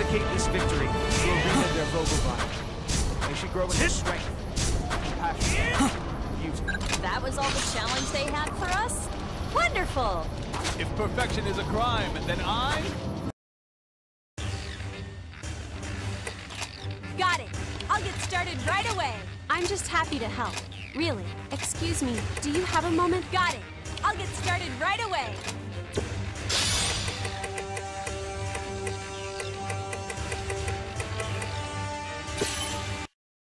dedicate this victory to Irina Dervogovine. May she grow in strength, compassion, beauty. That was all the challenge they had for us? Wonderful! If perfection is a crime, then I... Got it! I'll get started right away! I'm just happy to help. Really. Excuse me, do you have a moment? Got it! I'll get started right away!